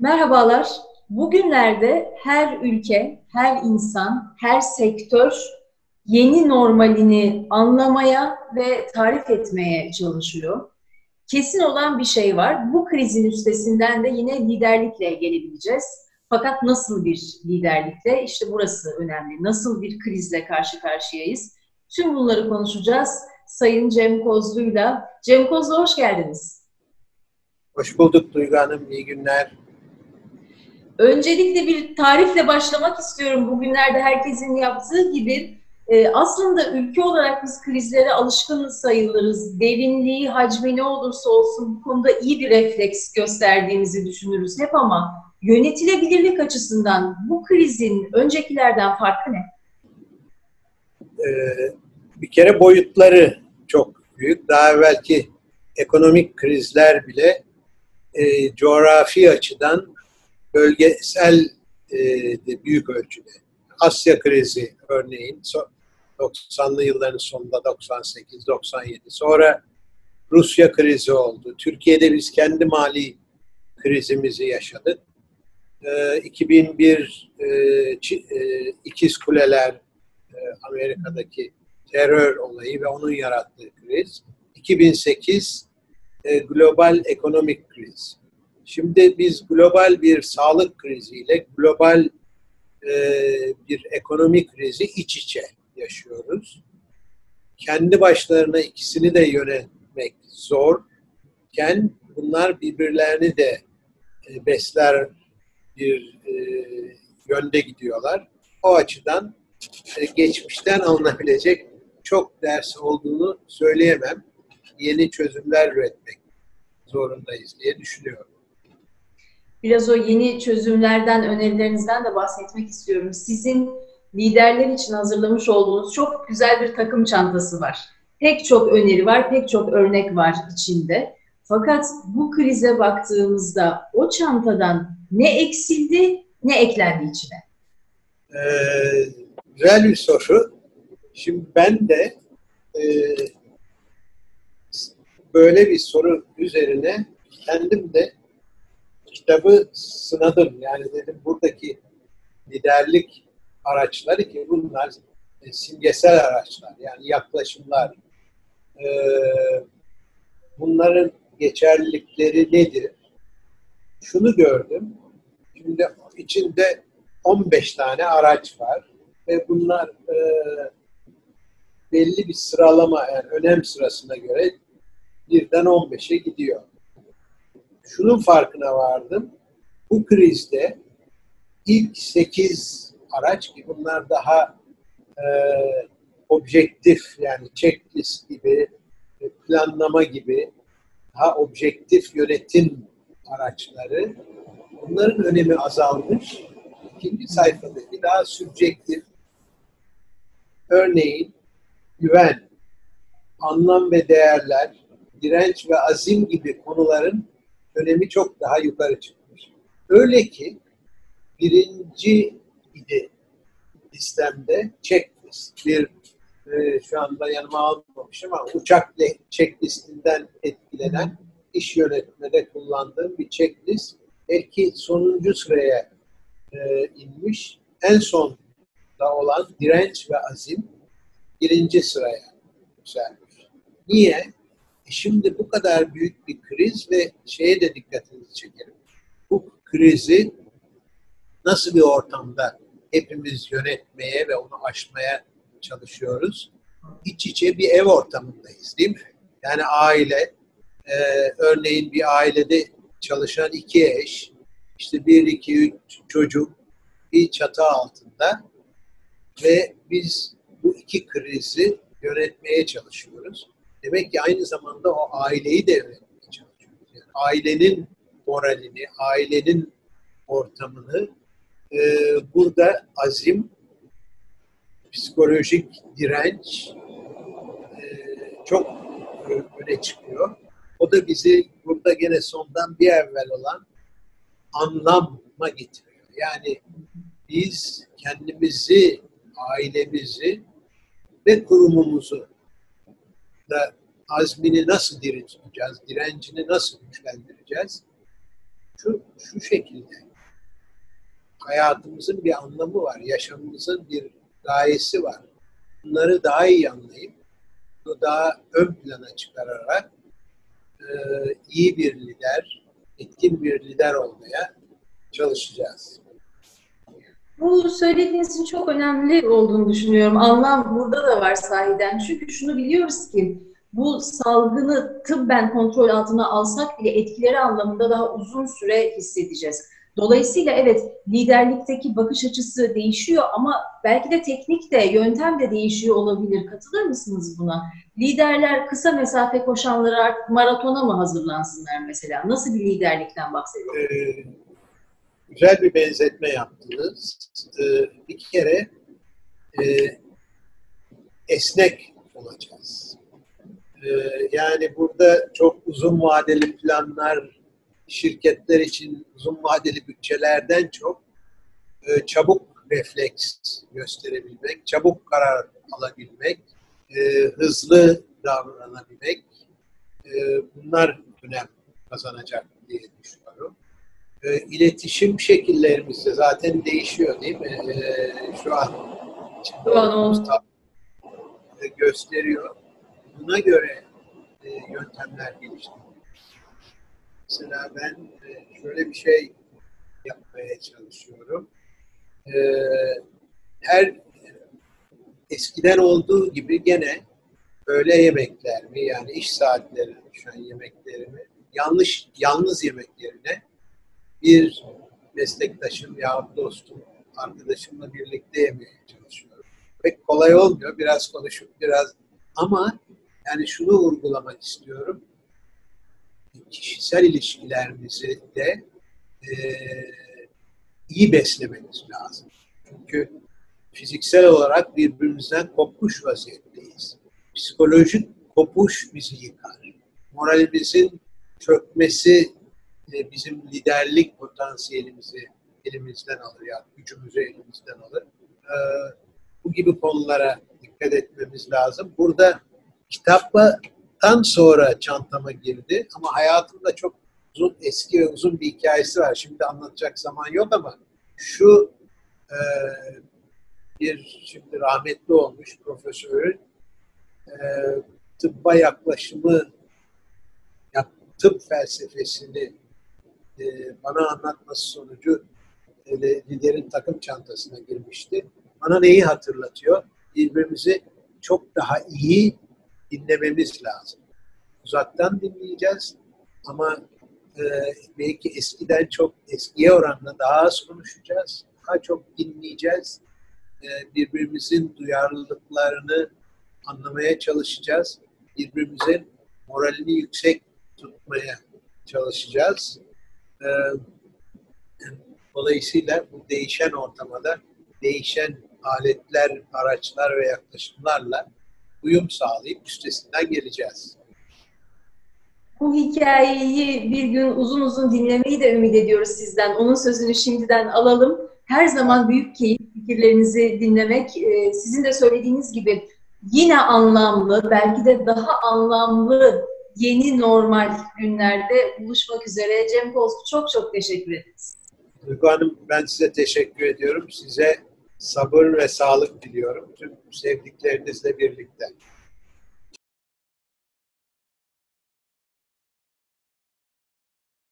Merhabalar. Bugünlerde her ülke, her insan, her sektör yeni normalini anlamaya ve tarif etmeye çalışıyor. Kesin olan bir şey var. Bu krizin üstesinden de yine liderlikle gelebileceğiz. Fakat nasıl bir liderlikle? İşte burası önemli. Nasıl bir krizle karşı karşıyayız? Tüm bunları konuşacağız Sayın Cem Kozlu'yla. Cem Kozlu, hoş geldiniz. Hoş bulduk Duygu Hanım, iyi günler. Öncelikle bir tarifle başlamak istiyorum. Bugünlerde herkesin yaptığı gibi aslında ülke olarak biz krizlere alışkın sayılırız. Derinliği, hacmi ne olursa olsun bu konuda iyi bir refleks gösterdiğimizi düşünürüz hep ama yönetilebilirlik açısından bu krizin öncekilerden farkı ne? Bir kere boyutları çok büyük. Daha evvelki ekonomik krizler bile coğrafi açıdan bölgesel de büyük ölçüde. Asya krizi örneğin 90'lı yılların sonunda 98-97. Sonra Rusya krizi oldu. Türkiye'de biz kendi mali krizimizi yaşadık. 2001 İkiz Kuleler, Amerika'daki terör olayı ve onun yarattığı kriz. 2008 global ekonomik kriz. Şimdi biz global bir sağlık kriziyle global bir ekonomik krizi iç içe yaşıyoruz. Kendi başlarına ikisini de yönetmek zorken bunlar birbirlerini de besler bir yönde gidiyorlar. O açıdan geçmişten alınabilecek çok ders olduğunu söyleyemem. Yeni çözümler üretmek zorundayız diye düşünüyorum. Biraz o yeni çözümlerden, önerilerinizden de bahsetmek istiyorum. Sizin liderler için hazırlamış olduğunuz çok güzel bir takım çantası var. Pek çok öneri var, pek çok örnek var içinde. Fakat bu krize baktığımızda o çantadan ne eksildi, ne eklendi içine? Güzel bir soru. Şimdi ben de böyle bir soru üzerine kendim de kitabı sınadım. Yani dedim buradaki liderlik araçları ki bunlar simgesel araçlar. Yani yaklaşımlar. Bunların geçerlilikleri nedir? Şunu gördüm. Şimdi içinde 15 tane araç var ve bunlar belli bir sıralama, yani önem sırasına göre birden 15'e gidiyor. Şunun farkına vardım. Bu krizde ilk 8 araç ki bunlar daha objektif, yani checklist gibi, planlama gibi daha objektif yönetim araçları, bunların önemi azalmış. İkinci sayfadaki daha subjektif, örneğin güven, anlam ve değerler, direnç ve azim gibi konuların önemi çok daha yukarı çıkmış. Öyle ki birinci idi listemde checklist. Şu anda yanıma almamışım ama uçak checklistinden etkilenen iş yönetmede kullandığım bir checklist. Belki sonuncu sıraya inmiş. En sonda olan direnç ve azim birinci sıraya yükselmiş. Niye? Şimdi bu kadar büyük bir kriz ve şeye de dikkatinizi çekelim. Bu krizi nasıl bir ortamda hepimiz yönetmeye ve onu aşmaya çalışıyoruz? İç içe bir ev ortamındayız, değil mi? Yani aile, örneğin bir ailede çalışan 2 eş, işte 1, 2, 3 çocuk bir çatı altında ve biz bu iki krizi yönetmeye çalışıyoruz. Demek ki aynı zamanda o aileyi de yönetmeye çalışıyoruz. Yani ailenin moralini, ailenin ortamını, burada azim, psikolojik direnç çok öne çıkıyor. O da bizi burada gene sondan bir evvel olan anlama getiriyor. Yani biz kendimizi, ailemizi ve kurumumuzu da azmini nasıl diri tutacağız, direncini nasıl güçlendireceğiz? şu şekilde. Hayatımızın bir anlamı var, yaşamımızın bir gayesi var. Bunları daha iyi anlayıp, bunu daha ön plana çıkararak iyi bir lider, etkin bir lider olmaya çalışacağız. Bu söylediğinizin çok önemli olduğunu düşünüyorum. Anlam burada da var sahiden. Çünkü şunu biliyoruz ki bu salgını tıbben kontrol altına alsak bile etkileri anlamında daha uzun süre hissedeceğiz. Dolayısıyla evet, liderlikteki bakış açısı değişiyor ama belki de teknik de, yöntem de değişiyor olabilir. Katılır mısınız buna? Liderler kısa mesafe koşanlara artık maratona mı hazırlansınlar mesela? Nasıl bir liderlikten bahsediyorsunuz? Güzel bir benzetme yaptınız. Bir kere esnek olacağız. Yani burada çok uzun vadeli planlar, şirketler için uzun vadeli bütçelerden çok çabuk refleks gösterebilmek, çabuk karar alabilmek, hızlı davranabilmek, bunlar önem kazanacak diye düşünüyorum. İletişim şekillerimiz de zaten değişiyor değil mi? Şu an içinde olduğumuz gösteriyor. Buna göre yöntemler geliştiriyor. Mesela ben şöyle bir şey yapmaya çalışıyorum. Her eskiden olduğu gibi gene öğle yemeklerimi, yani iş saatlerine düşen yemeklerimi yalnız yemek yerine bir meslektaşım yahut dostum, arkadaşımla birlikte yemeye çalışıyorum. Pek kolay olmuyor. Biraz konuşup biraz ama yani şunu vurgulamak istiyorum. Kişisel ilişkilerimizi de iyi beslememiz lazım. Çünkü fiziksel olarak birbirimizden kopmuş vaziyetteyiz. Psikolojik kopuş bizi yıkar. Moralimizin çökmesi bizim liderlik potansiyelimizi elimizden alır, yani gücümüzü elimizden alır. Bu gibi konulara dikkat etmemiz lazım. Burada kitaptan sonra çantama girdi ama hayatımda çok eski ve uzun bir hikayesi var. Şimdi anlatacak zaman yok ama şu şimdi rahmetli olmuş profesörün tıbba yaklaşımı, tıp felsefesini bana anlatması sonucu liderin takım çantasına girmişti. Bana neyi hatırlatıyor? Birbirimizi çok daha iyi dinlememiz lazım. Uzaktan dinleyeceğiz ama belki eskiden çok eskiye oranla daha az konuşacağız. Daha çok dinleyeceğiz. Birbirimizin duyarlılıklarını anlamaya çalışacağız. Birbirimizin moralini yüksek tutmaya çalışacağız. Dolayısıyla bu değişen ortamada değişen aletler, araçlar ve yaklaşımlarla uyum sağlayıp üstesinden geleceğiz. Bu hikayeyi bir gün uzun uzun dinlemeyi de ümit ediyoruz sizden. Onun sözünü şimdiden alalım. Her zaman büyük keyif fikirlerinizi dinlemek. Sizin de söylediğiniz gibi yine anlamlı, belki de daha anlamlı yeni normal günlerde buluşmak üzere. Cem Kozcu, çok çok teşekkür ederiz. Duygu Hanım, ben size teşekkür ediyorum. Size sabır ve sağlık diliyorum. Tüm sevdiklerinizle birlikte.